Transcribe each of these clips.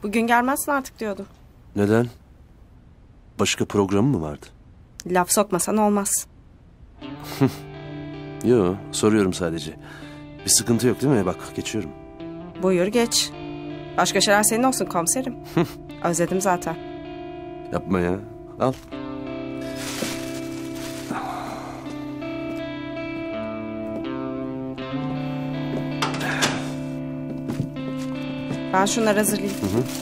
Bugün gelmezsin artık diyordum. Neden? Başka programı mı vardı? Laf sokmasan olmaz. Yo, soruyorum sadece. Bir sıkıntı yok değil mi? Bak geçiyorum. Buyur geç. Başka şeyler senin olsun komiserim. Özledim zaten. Yapma ya. Al. Ben şunları hazırlayayım.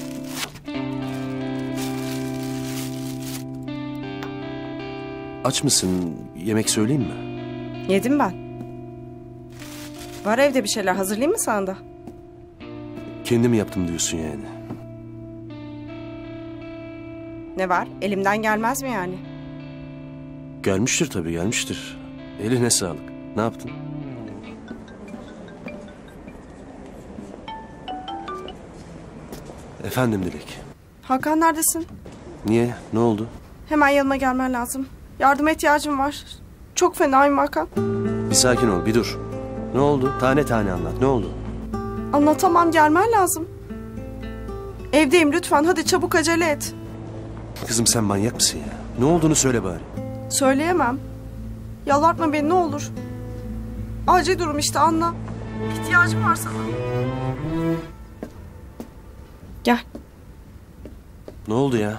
Aç mısın? Yemek söyleyeyim mi? Yedim ben. Var evde bir şeyler, hazırlayayım mı sana da? Kendim yaptım diyorsun yani. Ne var? Elimden gelmez mi yani? Gelmiştir tabii, gelmiştir. Eline sağlık. Ne yaptın? Efendim Dilek. Hakan neredesin? Niye? Ne oldu? Hemen yanıma gelmen lazım. Yardıma ihtiyacım var. Çok fenayım Hakan. Bir sakin ol, bir dur. Ne oldu? Tane tane anlat. Ne oldu? Anlatamam, gelmen lazım. Evdeyim, lütfen hadi çabuk acele et. Kızım sen manyak mısın ya? Ne olduğunu söyle bari. Söyleyemem. Yalvartma beni ne olur. Acil durum işte, anla. İhtiyacım var sana. Gel. Ne oldu ya?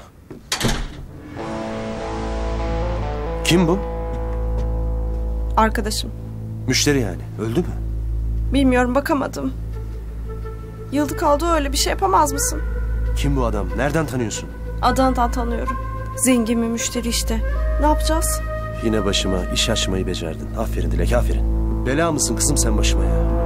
Kim bu? Arkadaşım. Müşteri yani. Öldü mü? Bilmiyorum, bakamadım. Yıldı kaldı, öyle bir şey yapamaz mısın? Kim bu adam? Nereden tanıyorsun? Adana'dan tanıyorum. Zengin bir müşteri işte. Ne yapacağız? Yine başıma iş açmayı becerdin. Aferin Dilek, aferin. Bela mısın kızım sen başıma ya?